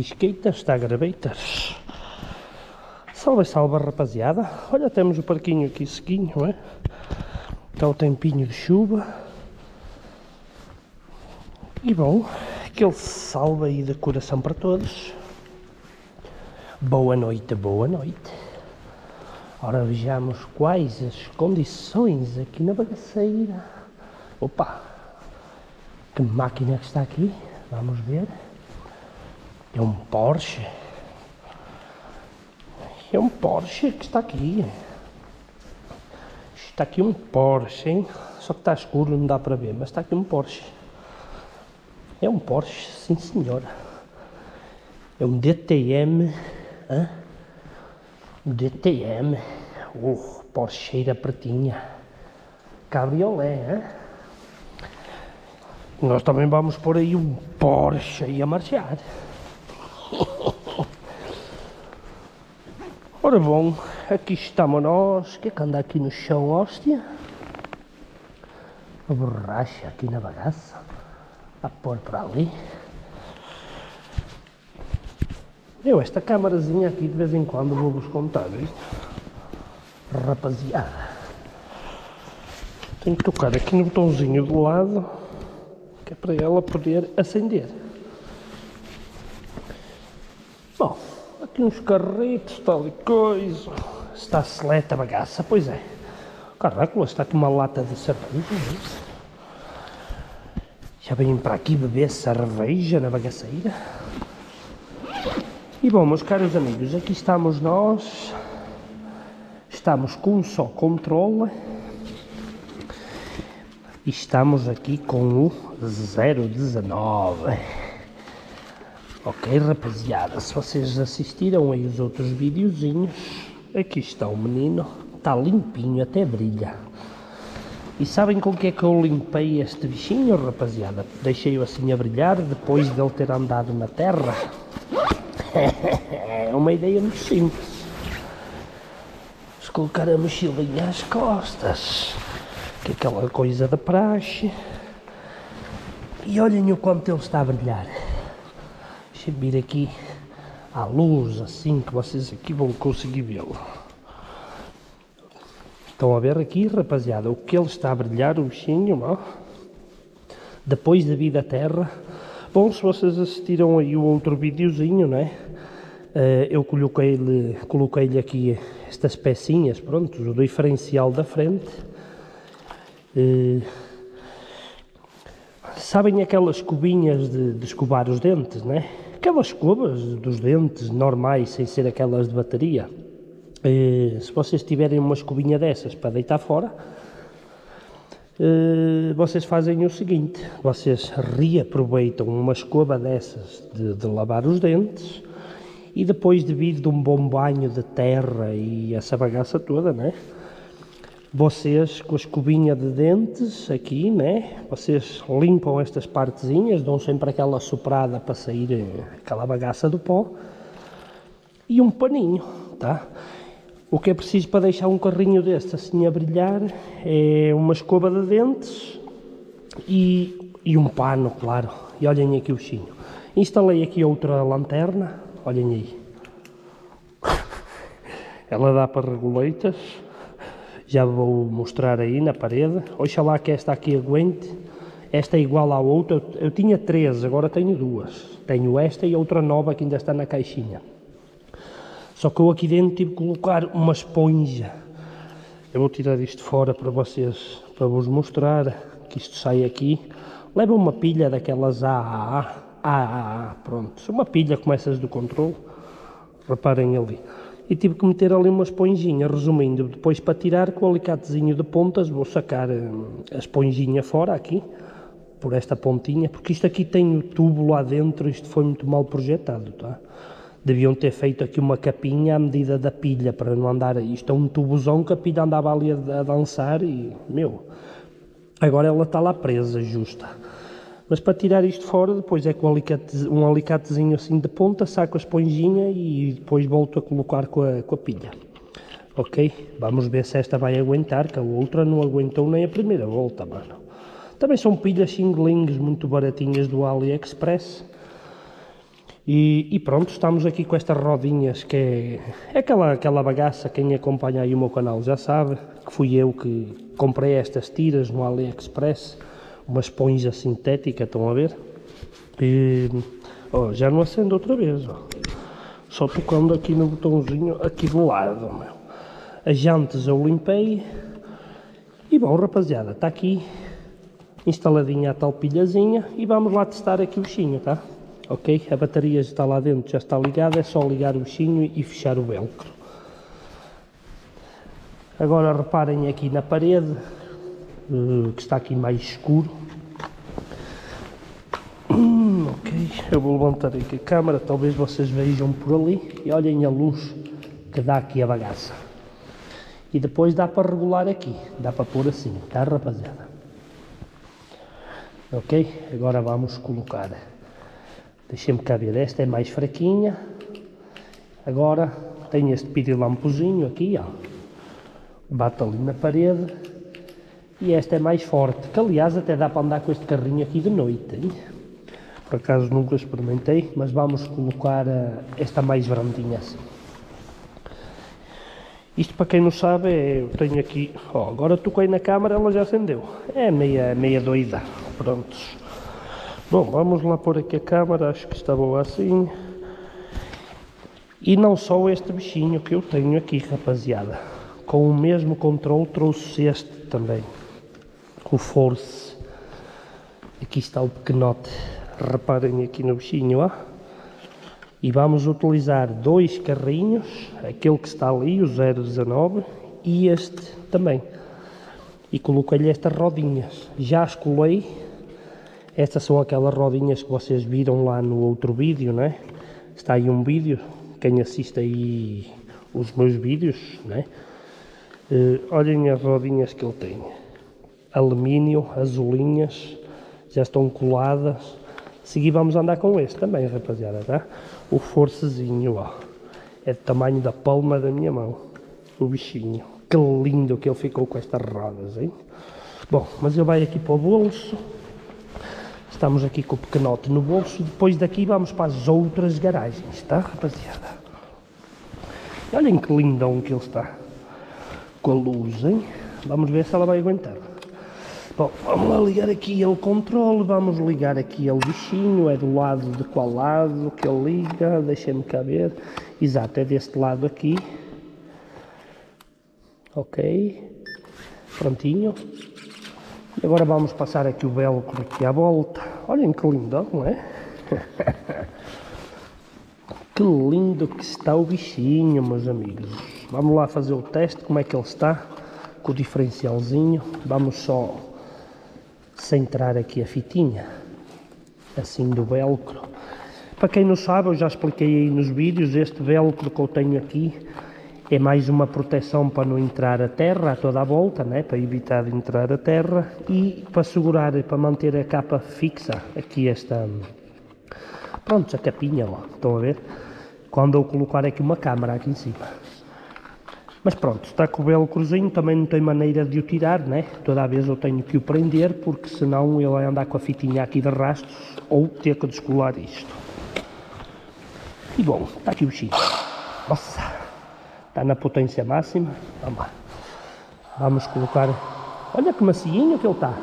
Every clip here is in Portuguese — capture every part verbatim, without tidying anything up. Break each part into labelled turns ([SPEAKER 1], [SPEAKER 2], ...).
[SPEAKER 1] Bisqueitas, está graveitas. Salve, salve, rapaziada. Olha, temos o parquinho aqui sequinho, não é? Está o tempinho de chuva. E bom, aquele salve aí de coração para todos. Boa noite, boa noite. Ora, vejamos quais as condições aqui na bagaceira. Opa! Que máquina que está aqui? Vamos ver. É um Porsche. É um Porsche que está aqui. Está aqui um Porsche, hein? Só que está escuro, não dá para ver, mas está aqui um Porsche. É um Porsche, sim senhora. É um D T M. Hã? Um D T M. Oh, Porscheira pretinha. Cabriolé, hã? Nós também vamos pôr aí um Porsche aí a marchar. Ora bom, aqui estamos nós. O que é que anda aqui no chão, hóstia? A borracha aqui na bagaça. A pôr para ali. Eu, esta câmarazinha aqui de vez em quando vou-vos contar, isto. Rapaziada. Tenho que tocar aqui no botãozinho do lado, que é para ela poder acender. Bom, aqui uns carretos, tal e coisa. Está seleta a bagaça, pois é. Caraca, está aqui uma lata de cerveja. Já vêm para aqui beber cerveja na bagaceira. E bom, meus caros amigos, aqui estamos nós. Estamos com um só controle. E estamos aqui com o zero dezanove. Ok, rapaziada, se vocês assistiram aí os outros videozinhos, aqui está o menino, está limpinho, até brilha. E sabem com o que é que eu limpei este bichinho, rapaziada? Deixei-o assim a brilhar, depois de ele ter andado na terra. É uma ideia muito simples. Vamos colocar a mochilinha às costas, que é aquela coisa da praxe. E olhem o quanto ele está a brilhar. Deixa-me vir aqui à luz, assim que vocês aqui vão conseguir vê-lo. Estão a ver aqui, rapaziada, o que ele está a brilhar, o bichinho, ó. Depois de vir à terra. Bom, se vocês assistiram aí o outro videozinho, não é? Uh, eu coloquei-lhe coloquei-lhe aqui estas pecinhas, pronto, o diferencial da frente. Uh, sabem aquelas escovinhas de, de escovar os dentes, não é? Aquelas escovas dos dentes normais, sem ser aquelas de bateria. Uh, se vocês tiverem uma escovinha dessas para deitar fora, uh, vocês fazem o seguinte: vocês reaproveitam uma escova dessas de, de lavar os dentes e depois de vir de um bom banho de terra e essa bagaça toda, né? Vocês com a escovinha de dentes aqui, né? Vocês limpam estas partezinhas, dão sempre aquela soprada para sair aquela bagaça do pó e um paninho, tá? O que é preciso para deixar um carrinho deste assim a brilhar é uma escova de dentes e, e um pano, claro. E olhem aqui o bichinho. Instalei aqui outra lanterna, olhem aí. Ela dá para reguleitas. Já vou mostrar aí na parede. Oxalá que esta aqui aguente. Esta é igual à outra. Eu tinha três, agora tenho duas. Tenho esta e outra nova que ainda está na caixinha. Só que eu aqui dentro tive que colocar uma esponja. Eu vou tirar isto fora para vocês, para vos mostrar que isto sai aqui. Leva uma pilha daquelas A A A. A A A, pronto. Uma pilha como essas do controle. Reparem ali. E tive que meter ali uma esponjinha, resumindo, depois para tirar com o alicatezinho de pontas, vou sacar a esponjinha fora aqui, por esta pontinha, porque isto aqui tem o tubo lá dentro, isto foi muito mal projetado, tá? Deviam ter feito aqui uma capinha à medida da pilha, para não andar, isto é um tubozão que a pilha andava ali a, a dançar e, meu, agora ela está lá presa, justa. Mas para tirar isto fora, depois é com um, alicate, um alicatezinho assim de ponta, saco a esponjinha e depois volto a colocar com a, com a pilha. Ok? Vamos ver se esta vai aguentar, que a outra não aguentou nem a primeira volta, mano. Também são pilhas Xing Lings muito baratinhas do AliExpress. E, e pronto, estamos aqui com estas rodinhas que é, é aquela, aquela bagaça, quem acompanha aí o meu canal já sabe, que fui eu que comprei estas tiras no AliExpress, uma esponja sintética, estão a ver? E oh, já não acende outra vez, oh. Só tocando aqui no botãozinho aqui do lado, meu. As jantes eu limpei e bom rapaziada, está aqui instaladinha a tal pilhazinha e vamos lá testar aqui o bichinho, tá? Ok? A bateria já está lá dentro, já está ligada, é só ligar o bichinho e fechar o velcro. Agora reparem aqui na parede, que está aqui mais escuro. Hum, ok, eu vou levantar aqui a câmera, talvez vocês vejam por ali e olhem a luz que dá aqui a bagaça. E depois dá para regular aqui, dá para pôr assim, tá rapaziada? Ok, agora vamos colocar. Deixem-me cá ver, esta é mais fraquinha. Agora tem este pirilampozinho aqui, ó. Bate ali na parede. E esta é mais forte, que aliás até dá para andar com este carrinho aqui de noite, hein? Por acaso nunca experimentei, mas vamos colocar uh, esta mais brandinha assim. Isto para quem não sabe, é, eu tenho aqui, ó, agora toquei na câmara, ela já acendeu. É meia, meia doida, prontos. Bom, vamos lá pôr aqui a câmara, acho que está boa assim. E não só este bichinho que eu tenho aqui, rapaziada. Com o mesmo controle trouxe este também. O Force. Aqui está o pequenote. Reparem aqui no bichinho, ó. E vamos utilizar dois carrinhos. Aquele que está ali, o zero dezanove. E este também. E coloquei-lhe estas rodinhas. Já as colei. Estas são aquelas rodinhas que vocês viram lá no outro vídeo, né? Está aí um vídeo, quem assiste aí os meus vídeos, né? Uh, olhem as rodinhas que ele tem. Alumínio, azulinhas, já estão coladas. A seguir vamos andar com este também, rapaziada, tá? O forcezinho, ó. É do tamanho da palma da minha mão. O bichinho. Que lindo que ele ficou com estas rodas, hein? Bom, mas ele vai aqui para o bolso. Estamos aqui com o pequenote no bolso, depois daqui vamos para as outras garagens, tá rapaziada? Olhem que lindão que ele está, com a luz, hein? Vamos ver se ela vai aguentar. Bom, vamos lá ligar aqui o controle, vamos ligar aqui o bichinho, é do lado de qual lado que ele liga, deixem-me cá ver. Exato, é deste lado aqui. Ok, prontinho. E agora vamos passar aqui o velcro aqui à volta. Olhem que lindo, não é? Que lindo que está o bichinho, meus amigos. Vamos lá fazer o teste, como é que ele está, com o diferencialzinho. Vamos só centrar aqui a fitinha, assim do velcro. Para quem não sabe, eu já expliquei aí nos vídeos, este velcro que eu tenho aqui é mais uma proteção para não entrar a terra a toda a volta, né? Para evitar de entrar a terra e para segurar, para manter a capa fixa, aqui esta, pronto, a capinha, ó, estão a ver? Quando eu colocar aqui uma câmara aqui em cima. Mas pronto, está com o velcrozinho, também não tem maneira de o tirar, né? Toda vez eu tenho que o prender, porque senão ele vai andar com a fitinha aqui de rastros ou ter que descolar isto. E bom, está aqui o bichinho. Nossa! Está na potência máxima. Vamos lá. Vamos colocar. Olha que macinho que ele está.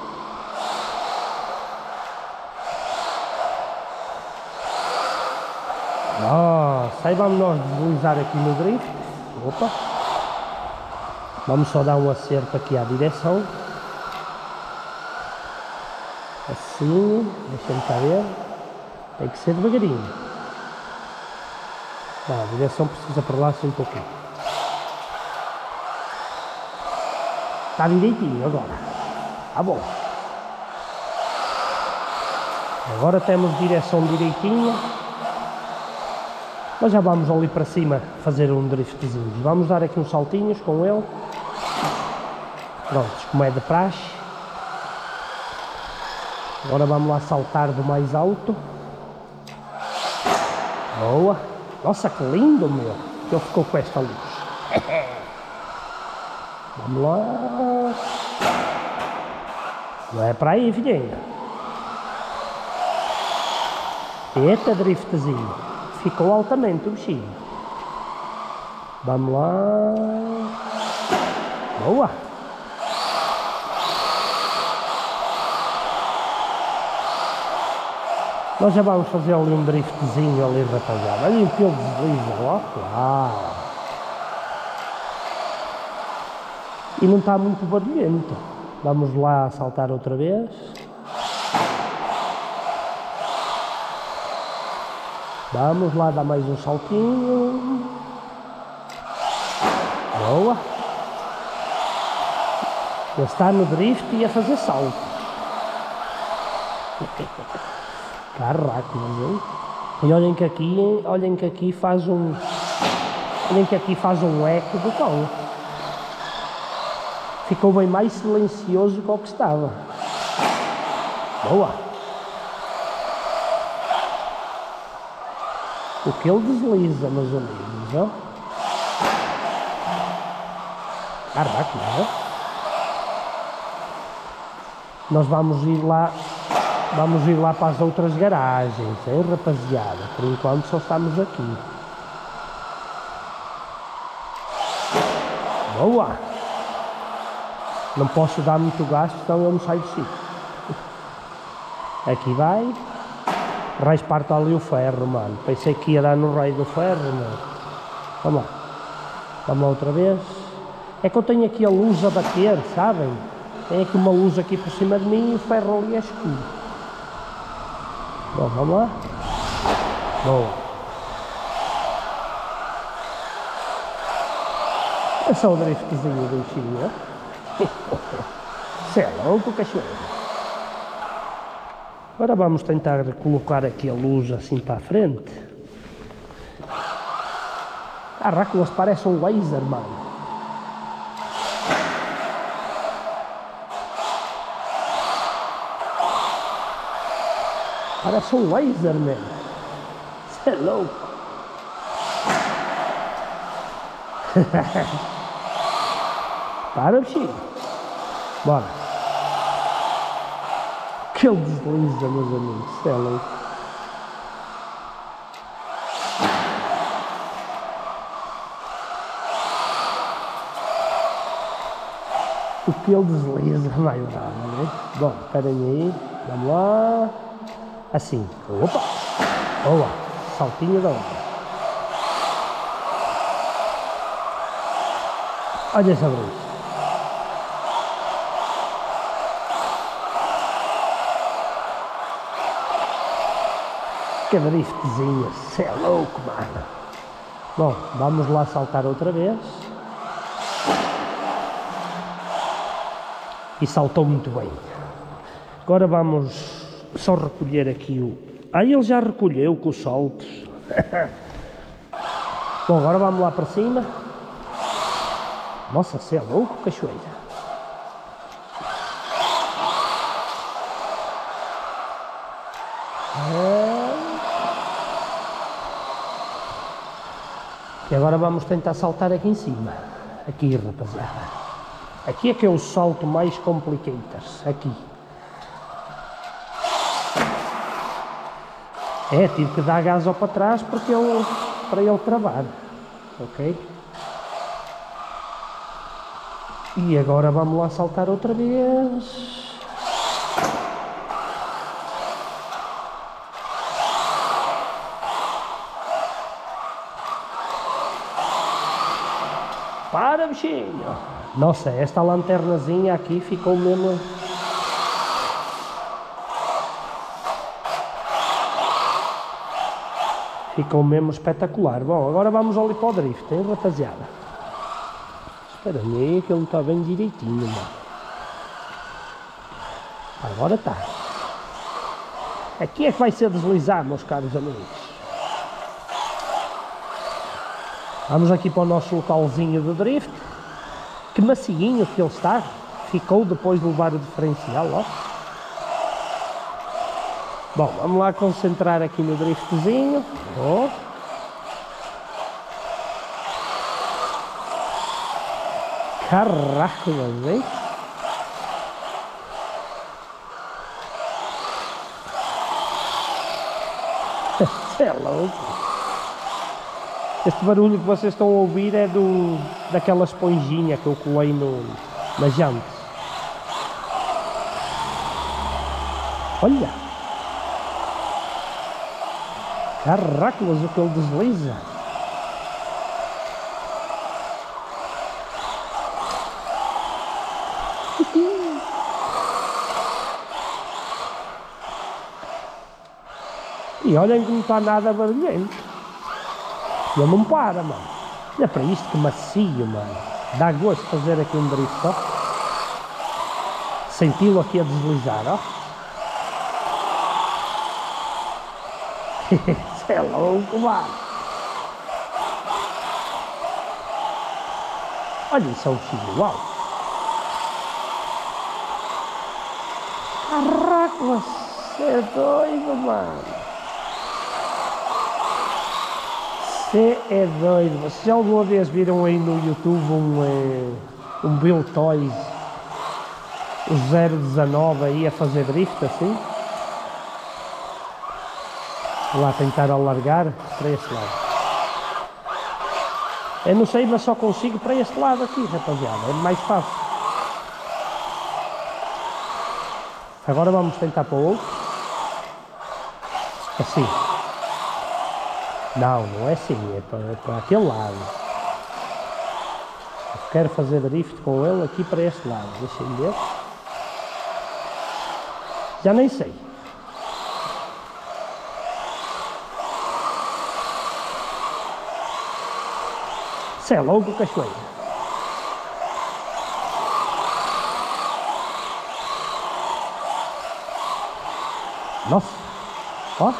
[SPEAKER 1] Nossa, aí vamos nós deslizar aqui no drift. Opa. Vamos só dar um acerto aqui à direção. Assim. Deixa-me cá ver. Tem que ser devagarinho. Ah, a direção precisa para lá assim um pouquinho. Está direitinho agora. Ah, bom. Agora temos direção direitinha. Mas já vamos ali para cima fazer um driftzinho. Vamos dar aqui uns saltinhos com ele. Prontos, como é de praxe. Agora vamos lá saltar do mais alto. Boa. Nossa, que lindo, meu, que ele ficou com esta luz. Vamos lá. Não é para aí, filhinha. Eita driftzinho. Ficou altamente o bichinho. Vamos lá. Boa. Nós já vamos fazer ali um driftzinho ali, rapaziada. Olha o que ele desliza, ó. Uau. E não está muito barulhento. Vamos lá saltar outra vez. Vamos lá dar mais um saltinho. Boa. Ele está no drift e a fazer salto. Caraca, mas e olhem que aqui, olhem que aqui faz um, olhem que aqui faz um eco do cão. Ficou bem mais silencioso do que o que estava. Boa. O que ele desliza, meus amigos, ó. Caraca, não é? Nós vamos ir lá, vamos ir lá para as outras garagens, hein, rapaziada? Por enquanto só estamos aqui. Boa! Não posso dar muito gasto, então eu não saio do sítio. Aqui vai. Rasparta ali o ferro, mano. Pensei que ia dar no raio do ferro, mano. Vamos lá. Vamos lá outra vez. É que eu tenho aqui a luz a bater, sabem? Tem aqui uma luz aqui por cima de mim e o ferro ali é escuro. Bom, vamos lá. Boa. É só o driftzinho do bichinho, ó. Cê é louco, cachoeiro. Agora vamos tentar colocar aqui a luz assim para a frente. Caraca, eles parecem um laser, mano. Parece um laser, mesmo. Você é louco. Para, bichinho. Bora. Que ele desliza, meus amigos. Você é louco. O que ele desliza vai lá, né? Bom, espera aí. Vamos lá. Assim. Opa! Boa! Saltinho da onda. Olha essa brisa. Que driftzinho. Você é louco, mano. Bom, vamos lá saltar outra vez. E saltou muito bem. Agora vamos só recolher aqui o... Ah, ele já recolheu com os saltos. Bom, agora vamos lá para cima. Nossa, você é louco, cachoeira. E agora vamos tentar saltar aqui em cima. Aqui, rapaziada. Aqui é que é o salto mais complicado. Aqui. É, tive que dar gás ao para trás porque ele, para ele travar. Ok? E agora vamos lá saltar outra vez. Para, bichinho! Nossa, esta lanternazinha aqui ficou mesmo... Ficou mesmo espetacular. Bom, agora vamos ali para o drift, hein, rapaziada? Espera aí, que ele não está bem direitinho, mano. Agora está. Aqui é que vai ser deslizar, meus caros amigos. Vamos aqui para o nosso localzinho de drift. Que macinho que ele está. Ficou depois de levar o diferencial, ó. Bom, vamos lá concentrar aqui no driftzinho. Oh. Caraca, hein? Isso é louco. Este barulho que vocês estão a ouvir é do, daquela esponjinha que eu colei no, na jante. Olha! Caracolas, o que ele desliza! E olhem que não está nada barulhento. Ele não para, mano. Olha para isto, que macio, mano. Dá gosto fazer aqui um drift, ó. Senti-lo aqui a deslizar, ó. Isso é louco, mano. Olha isso, é um filho, uau. Caraca, você é doido, mano. Você é doido. Vocês já alguma vez viram aí no YouTube um, eh, um Bill Toys, o zero dezanove aí a fazer drift assim? Vou lá tentar alargar para este lado. Eu não sei, mas só consigo para este lado aqui, rapaziada. É mais fácil. Agora vamos tentar para o outro. Assim. Não, não é assim, é para, é para aquele lado. Eu quero fazer drift com ele aqui para este lado. Deixem ver. Já nem sei. Isso é louco, cachoeira. Nossa. Ó.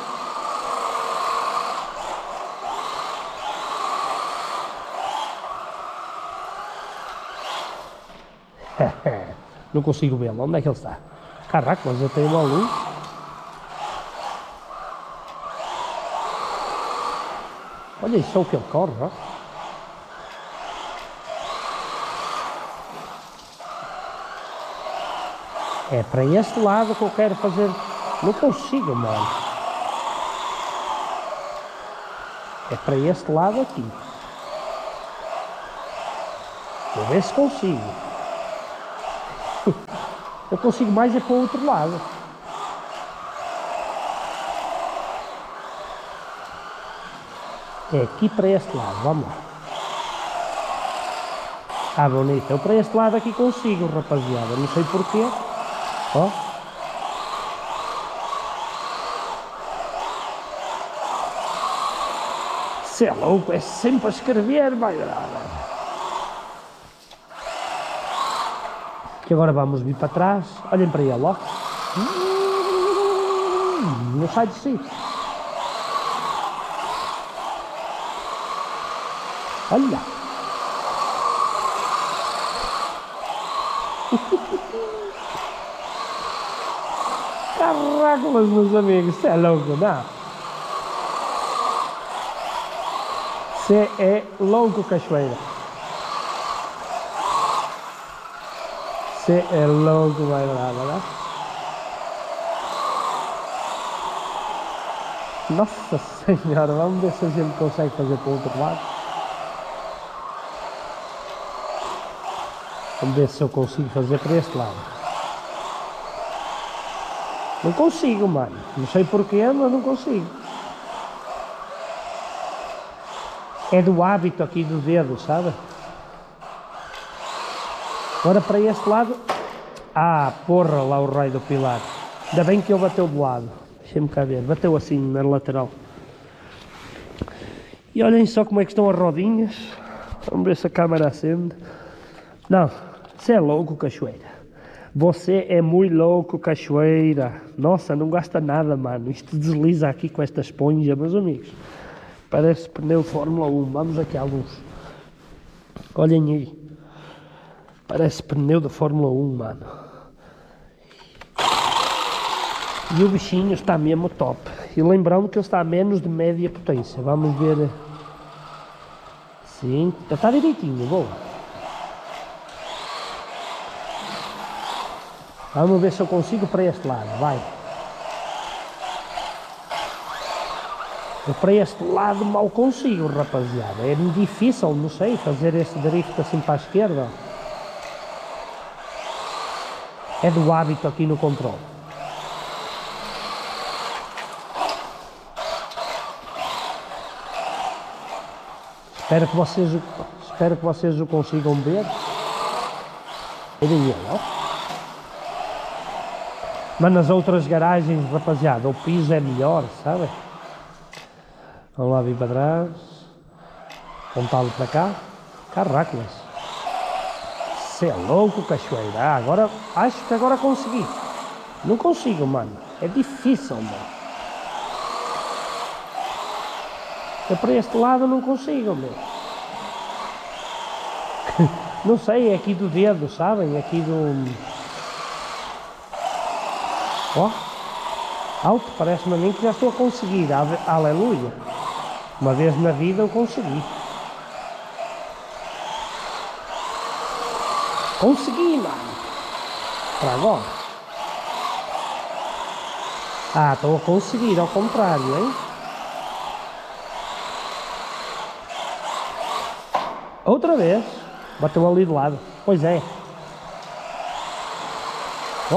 [SPEAKER 1] Não consigo vê-lo. Onde é que ele está? Caraca, mas eu tenho uma luz. Olha isso, é o que ele corre, ó. É para este lado que eu quero fazer. Não consigo, mano. É para este lado aqui. Vou ver se consigo. Eu consigo mais é para o outro lado. É aqui para este lado, vamos lá. Ah, bonito. Eu para este lado aqui consigo, rapaziada. Não sei porquê. Ó. Você é louco, é sempre a escrever, vai lá. Que agora vamos vir para trás. Olhem para ele, ó. Não sai de si. Olha. Caraca, meus amigos, você é louco, não? Você é louco, cachoeira. Você é louco, vai lá, vai lá. Nossa Senhora, vamos ver se a gente consegue fazer para o outro lado. Vamos ver se eu consigo fazer para este lado. Não consigo, mano. Não sei porquê, mas não consigo. É do hábito aqui do dedo, sabe? Agora para este lado. Ah, porra, lá o raio do pilar. Ainda bem que ele bateu do lado. Deixa-me cá ver. Bateu assim na lateral. E olhem só como é que estão as rodinhas. Vamos ver se a câmera acende. Não, você é louco, cachoeira. Você é muito louco, cachoeira. Nossa, não gasta nada, mano. Isto desliza aqui com esta esponja, meus amigos. Parece pneu de Fórmula um. Vamos aqui à luz. Olhem aí. Parece pneu da Fórmula um, mano. E o bichinho está mesmo top. E lembrando que ele está a menos de média potência. Vamos ver. Sim, já está direitinho, boa. Vamos ver se eu consigo para este lado, vai. Eu para este lado mal consigo, rapaziada. É difícil, não sei, fazer esse drift assim para a esquerda. É do hábito aqui no controle. Espero que vocês, espero que vocês o consigam ver. Olhem ele, ó. Mas nas outras garagens, rapaziada, o piso é melhor, sabe? Vamos lá vir para trás. Pontá-lo para cá. Caracoles. Você é louco, cachoeira. Ah, agora, acho que agora consegui. Não consigo, mano. É difícil, mano. Eu para este lado não consigo, meu. Não sei, é aqui do dedo, sabem? Aqui do... Ó. Alto, parece-me a mim que já estou a conseguir. Aleluia. Uma vez na vida eu consegui. Consegui, mano. Para agora. Ah, estou a conseguir, ao contrário, hein? Outra vez. Bateu ali do lado. Pois é. Ó.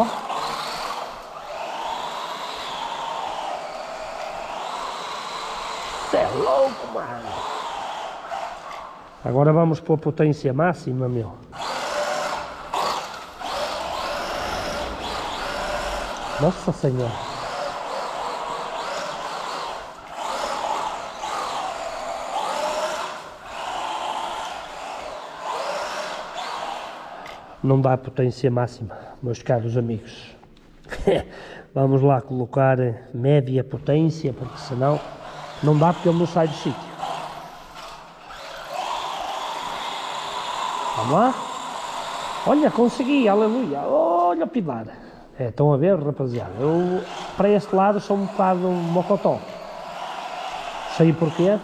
[SPEAKER 1] Você é louco, mano. Agora vamos pôr potência máxima, meu. Nossa Senhora. Não dá potência máxima, meus caros amigos. Vamos lá colocar média potência, porque senão não dá, porque ele não sai do sítio. Vamos lá. Olha, consegui, aleluia. Olha o pilar. É, estão a ver, rapaziada? Eu, para este lado, sou um bocado mocotó. Sei porquê.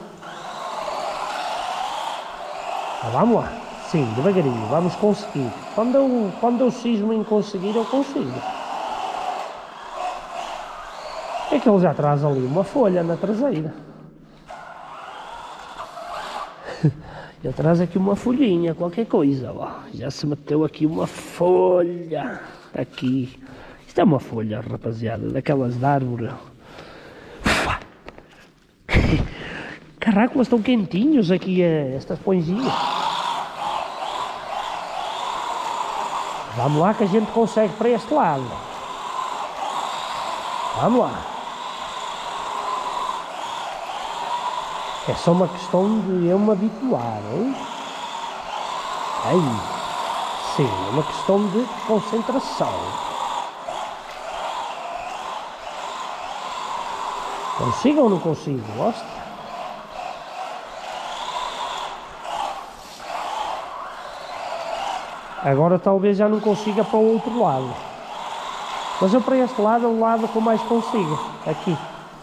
[SPEAKER 1] Ah, vamos lá. Sim, devagarinho, vamos conseguir. Quando eu, quando eu cismo em conseguir, eu consigo. É que ele já traz ali uma folha na traseira. Ele traz aqui uma folhinha, qualquer coisa, ó. Já se meteu aqui uma folha. Aqui. Isto é uma folha, rapaziada, daquelas de árvore. Caraca, mas estão quentinhos aqui estas ponjinhas. Vamos lá que a gente consegue para este lado. Vamos lá. É só uma questão de eu me habituar, hein? Aí. Sim, é uma questão de concentração. Consigo ou não consigo? Gosta? Agora talvez já não consiga para o outro lado. Mas eu para este lado é o lado que eu mais consigo. Aqui.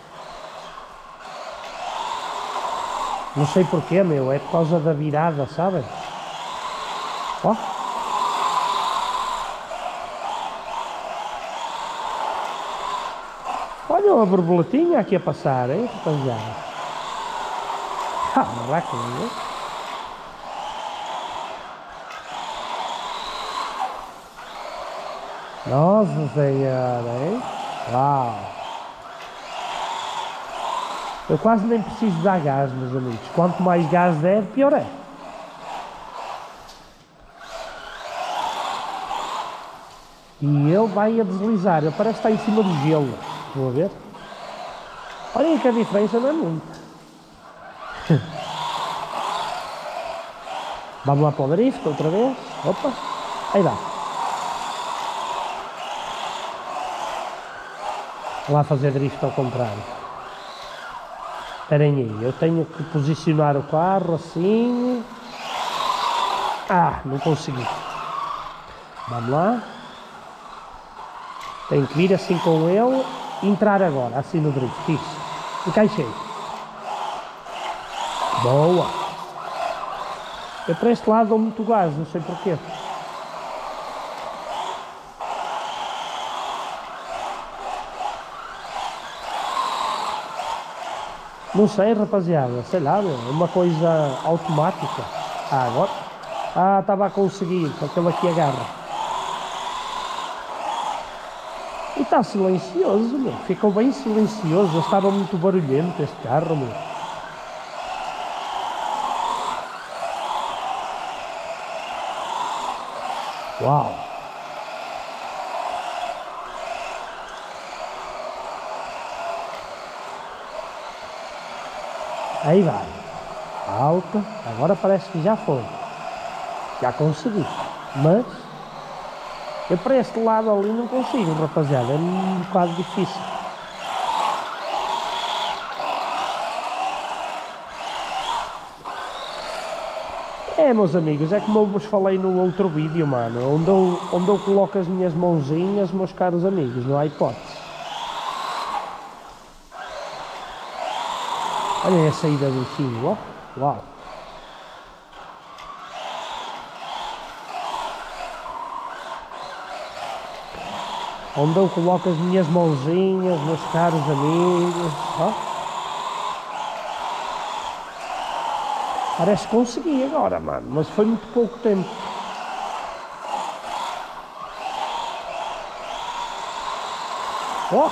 [SPEAKER 1] Não sei porquê, meu. É por causa da virada, sabem? Ó. Olha uma borboletinha aqui a passar, hein, rapaziada? Caraca, meu. Nossa Senhora, hein? Uau! Eu quase nem preciso dar gás, meus amigos. Quanto mais gás der, pior é. E ele vai a deslizar. Ele parece que está em cima do gelo. Estão a ver? Olhem que a diferença não é muita. Vamos lá para o drift outra vez. Opa! Aí dá. Vou lá fazer drift ao contrário. Esperem aí, eu tenho que posicionar o carro assim. Ah, não consegui. Vamos lá. Tenho que vir assim com ele e entrar agora, assim no drift. Isso. Encaixei. Boa. Eu para este lado dou muito gás, não sei porquê. Não sei, rapaziada, sei lá, meu, é uma coisa automática. Ah, agora? Ah, estava a conseguir, aquele aqui agarra. E está silencioso, meu, ficou bem silencioso, estava muito barulhento este carro, meu. Uau! Aí vai. Alta. Agora parece que já foi. Já consegui. Mas eu para este lado ali não consigo, rapaziada. É um bocado difícil. É, meus amigos, é como eu vos falei no outro vídeo, mano. Onde eu, onde eu coloco as minhas mãozinhas, meus caros amigos. Não há hipótese. Olha a saída do fio, ó. Uau! Onde eu coloco as minhas mãozinhas, meus caros amigos, ó. Parece que consegui agora, mano, mas foi muito pouco tempo. Ó!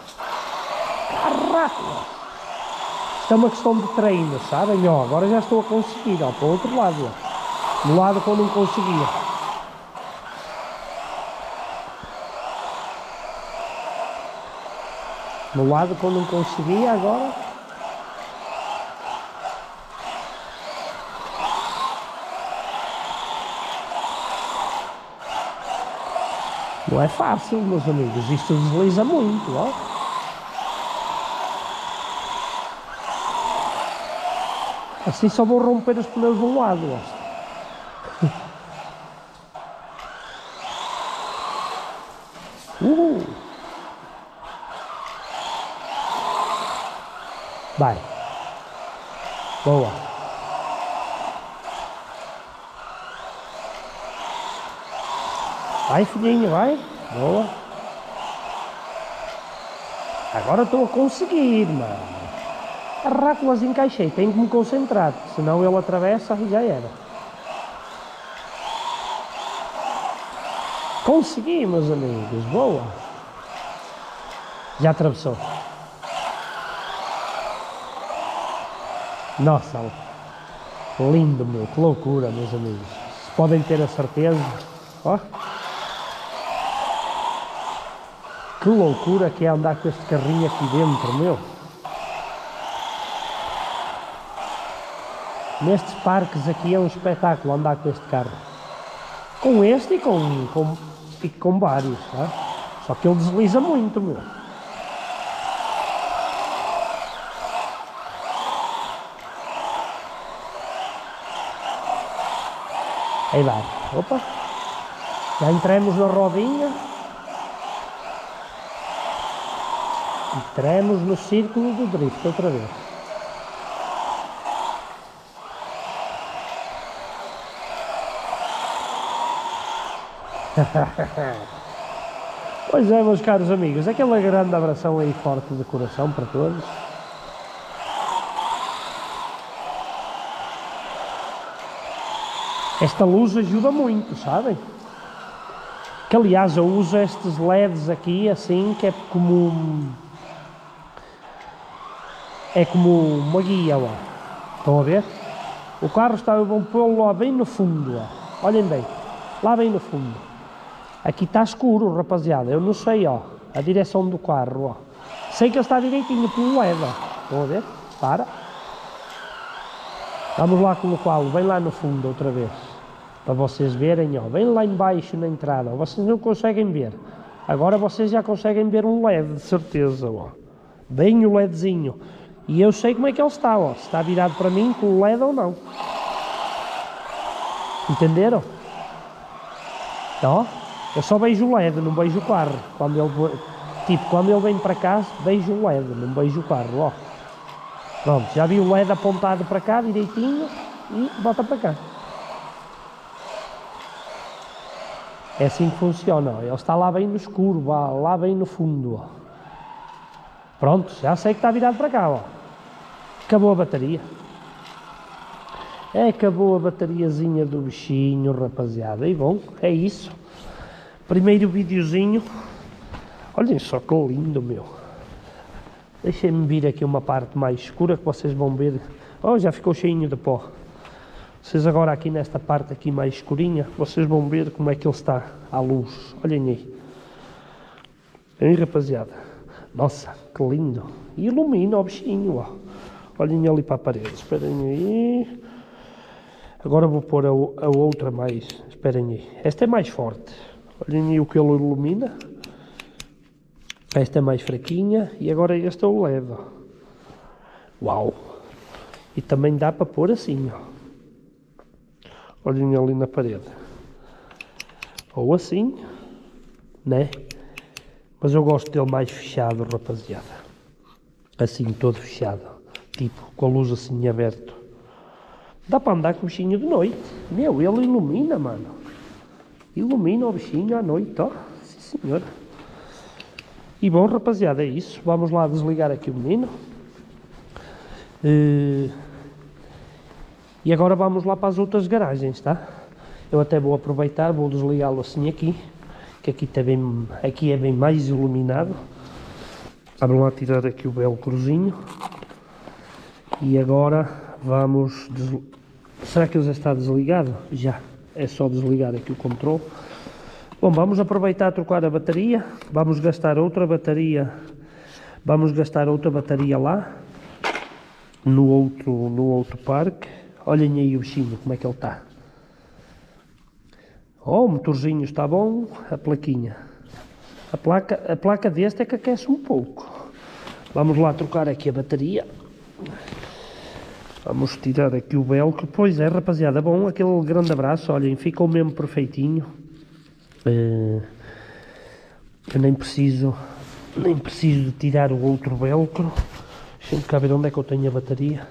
[SPEAKER 1] Caraca! Isto é uma questão de treino, sabem? Ó, agora já estou a conseguir, ó, para o outro lado, ó. No lado que eu não conseguia. No lado que eu não conseguia, agora... Não é fácil, meus amigos, isto desliza muito, ó. Assim só vou romper os pneus de um lado, ó. Uh! Vai. Boa. Vai, filhinho, vai. Boa. Agora estou a conseguir, mano. Ráculas encaixei, tenho que me concentrar, senão ele atravessa e já era. Consegui, meus amigos, boa. Já atravessou. Nossa, lindo, meu, que loucura, meus amigos. Podem ter a certeza, ó. Que loucura que é andar com este carrinho aqui dentro, meu. Nestes parques aqui é um espetáculo andar com este carro. Com este e com, com, e com vários, tá? Só que ele desliza muito, meu. Aí vai. Opa. Já entramos na rodinha. Entramos no círculo do drift outra vez. Pois é, meus caros amigos, aquela grande abração aí forte de coração para todos. Esta luz ajuda muito, sabem? Que aliás eu uso estes L E Ds aqui assim, que é como é como uma guia, ó. Estão a ver? O carro está, eu vou pô-lo lá bem no fundo, ó. Olhem bem, lá bem no fundo. Aqui está escuro, rapaziada, eu não sei, ó, a direção do carro, ó. Sei que ele está direitinho pelo L E D, ó. Estão a ver? Para. Vamos lá colocá-lo bem lá no fundo outra vez. Para vocês verem, ó, bem lá embaixo na entrada. Vocês não conseguem ver. Agora vocês já conseguem ver um L E D, de certeza, ó. Bem o LEDzinho. E eu sei como é que ele está, ó. Se está virado para mim com o L E D ou não. Entenderam? Ó. Eu só vejo o L E D, não vejo o carro. Quando ele, tipo, quando ele vem para cá, vejo o L E D, não vejo o carro, ó. Pronto, já vi o L E D apontado para cá, direitinho, e volta para cá. É assim que funciona, ó. Ele está lá bem no escuro, lá bem no fundo, ó. Pronto, já sei que está virado para cá, ó. Acabou a bateria. Acabou a bateriazinha do bichinho, rapaziada. E bom, é isso. Primeiro videozinho. Olhem só que lindo, meu. Deixem-me vir aqui uma parte mais escura que vocês vão ver. Oh, já ficou cheinho de pó. Vocês agora aqui nesta parte aqui mais escurinha, vocês vão ver como é que ele está à luz. Olhem aí. Hein, rapaziada? Nossa, que lindo. E ilumina o bichinho, ó. Olhem ali para a parede. Esperem aí. Agora vou pôr a, a outra mais. Esperem aí. Esta é mais forte. Olhem aí o que ele ilumina. Esta é mais fraquinha. E agora esta eu levo. Uau! E também dá para pôr assim, ó. Olhem ali na parede. Ou assim, né? Mas eu gosto dele mais fechado, rapaziada. Assim, todo fechado. Tipo, com a luz assim aberta. Dá para andar com o bichinho de noite. Meu, ele ilumina, mano. Ilumina o bichinho à noite, ó. Sim, senhor. E bom, rapaziada, é isso. Vamos lá desligar aqui o menino. Uh... E agora vamos lá para as outras garagens, tá? Eu até vou aproveitar, vou desligá-lo assim aqui. Que aqui, tá bem, aqui é bem mais iluminado. Vamos lá tirar aqui o velcrozinho. E agora vamos... Des... Será que ele já está desligado? Já. É só desligar aqui o controle. Bom, vamos aproveitar a trocar a bateria. Vamos gastar outra bateria. Vamos gastar outra bateria lá. No outro, no outro parque. Olhem aí o bichinho, como é que ele está. Oh, o motorzinho está bom. A plaquinha. A placa, a placa deste é que aquece um pouco. Vamos lá trocar aqui a bateria. Vamos tirar aqui o velcro. Pois é, rapaziada, bom, aquele grande abraço. Olhem, ficou mesmo perfeitinho. Uh, eu nem preciso, nem preciso de tirar o outro velcro. Deixa-me cá ver onde é que eu tenho a bateria.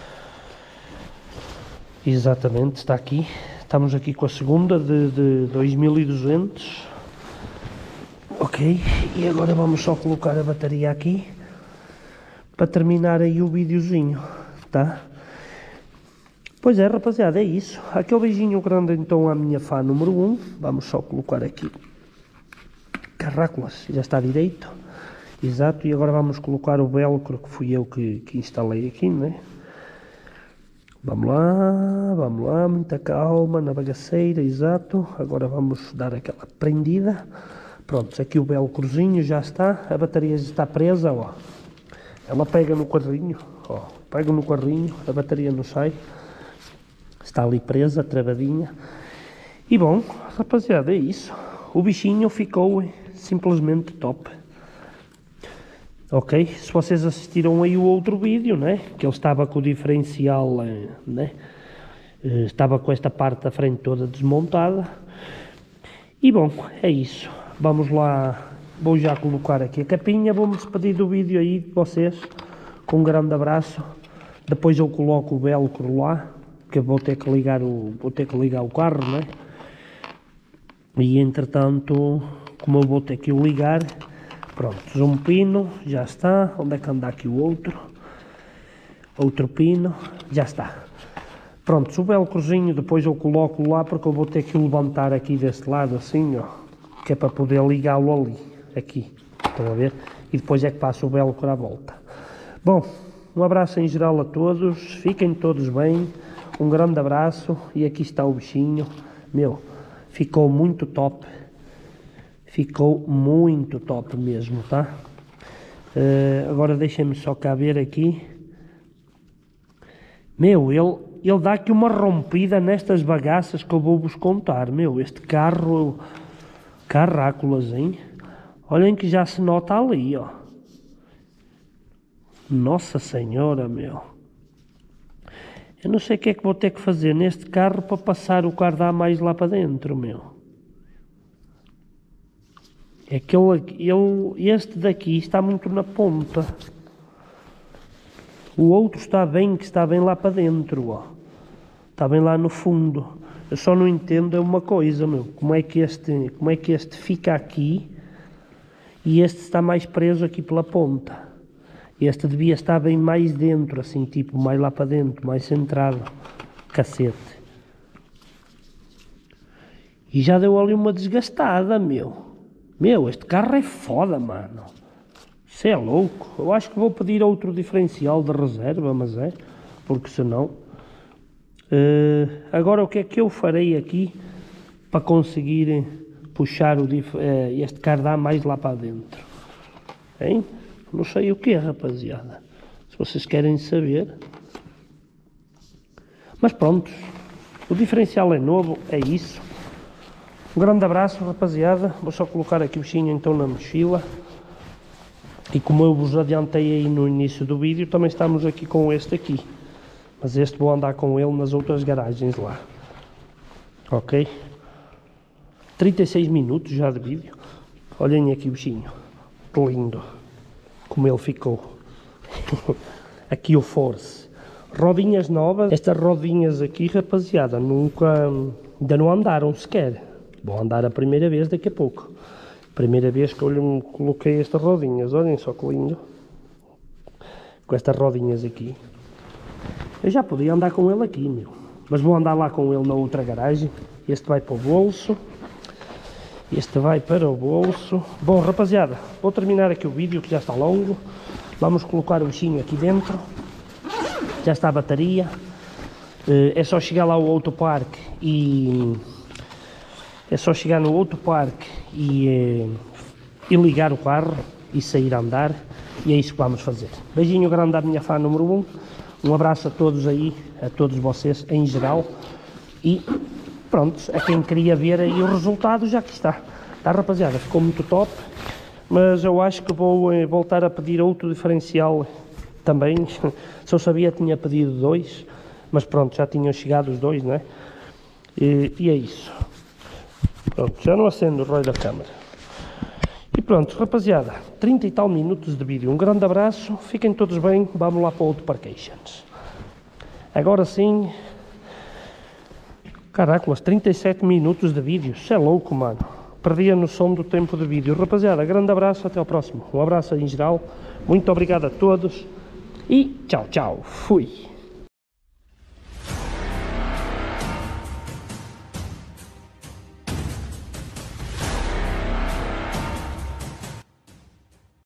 [SPEAKER 1] Exatamente, está aqui. Estamos aqui com a segunda de, de dois mil e duzentos. Ok, e agora vamos só colocar a bateria aqui para terminar aí o videozinho, tá? Pois é, rapaziada, é isso. Aquele beijinho grande então à minha fã número um. Vamos só colocar aqui. Carráculas, já está direito. Exato, e agora vamos colocar o velcro que fui eu que, que instalei aqui, né? Vamos lá, vamos lá, muita calma na bagaceira, exato. Agora vamos dar aquela prendida. Pronto, aqui o velcrozinho já está. A bateria já está presa, ó. Ela pega no carrinho, ó. Pega no carrinho, a bateria não sai. Está ali presa, travadinha. E bom, rapaziada, é isso. O bichinho ficou simplesmente top. Ok, se vocês assistiram aí o outro vídeo, né? Que ele estava com o diferencial, né? Estava com esta parte da frente toda desmontada. E bom, é isso. Vamos lá, vou já colocar aqui a capinha. Vou-me despedir do vídeo aí de vocês. Com um grande abraço. Depois eu coloco o velcro lá. Que eu vou ter que ligar o, vou ter que ligar o carro, né? E entretanto, como eu vou ter que o ligar... Pronto, um pino, já está. Onde é que anda aqui o outro? Outro pino, já está. Pronto, o velcrozinho depois eu coloco lá porque eu vou ter que o levantar aqui deste lado assim, ó. Que é para poder ligá-lo ali, aqui. Estão a ver? E depois é que passo o velcro à volta. Bom, um abraço em geral a todos. Fiquem todos bem. Um grande abraço. E aqui está o bichinho. Meu, ficou muito top. Ficou muito top mesmo, tá? Uh, agora deixem-me só cá ver aqui. Meu, ele, ele dá aqui uma rompida nestas bagaças que eu vou-vos contar. Meu, este carro... Carráculas, hein? Olhem que já se nota ali, ó. Nossa Senhora, meu. Eu não sei o que é que vou ter que fazer neste carro para passar o carro mais lá para dentro, meu. É que ele, ele, este daqui está muito na ponta. O outro está bem, que está bem lá para dentro, ó. Está bem lá no fundo. Eu só não entendo é uma coisa, meu. Como é que este, como é que este fica aqui e este está mais preso aqui pela ponta? Este devia estar bem mais dentro, assim, tipo, mais lá para dentro, mais centrado. Cacete. E já deu ali uma desgastada, meu. Meu, este carro é foda, mano. Isso é louco. Eu acho que vou pedir outro diferencial de reserva, mas é. Porque senão... Uh, agora o que é que eu farei aqui para conseguir puxar o dif uh, este cardá mais lá para dentro? Hein? Não sei o que é, rapaziada. Se vocês querem saber. Mas pronto. O diferencial é novo, é isso. Um grande abraço, rapaziada. Vou só colocar aqui o bichinho então na mochila. E como eu vos adiantei aí no início do vídeo, também estamos aqui com este aqui. Mas este vou andar com ele nas outras garagens lá. Ok? trinta e seis minutos já de vídeo. Olhem aqui o bichinho. Que lindo. Como ele ficou. Aqui o Force. Rodinhas novas. Estas rodinhas aqui, rapaziada, nunca... ainda não andaram sequer. Vou andar a primeira vez daqui a pouco. Primeira vez que eu lhe coloquei estas rodinhas. Olhem só que lindo. Com estas rodinhas aqui. Eu já podia andar com ele aqui, meu. Mas vou andar lá com ele na outra garagem. Este vai para o bolso. Este vai para o bolso. Bom, rapaziada, vou terminar aqui o vídeo que já está longo. Vamos colocar o bichinho aqui dentro. Já está a bateria. É só chegar lá ao autoparque e... É só chegar no autoparque e, e ligar o carro e sair a andar. E é isso que vamos fazer. Beijinho grande à minha fã número um. Um abraço a todos aí, a todos vocês em geral. E pronto, a quem queria ver aí o resultado, já que está. Tá, rapaziada, ficou muito top. Mas eu acho que vou eh, voltar a pedir outro diferencial também. Se eu sabia, tinha pedido dois. Mas pronto, já tinham chegado os dois, não é? E, e é isso. Pronto, já não acendo o raio da câmera. E pronto, rapaziada, trinta e tal minutos de vídeo. Um grande abraço, fiquem todos bem, vamos lá para o outro Parkations. Agora sim... Caraca, mas trinta e sete minutos de vídeo, isso é louco, mano. Perdi a noção do tempo de vídeo. Rapaziada, grande abraço, até ao próximo. Um abraço em geral, muito obrigado a todos e tchau, tchau, fui.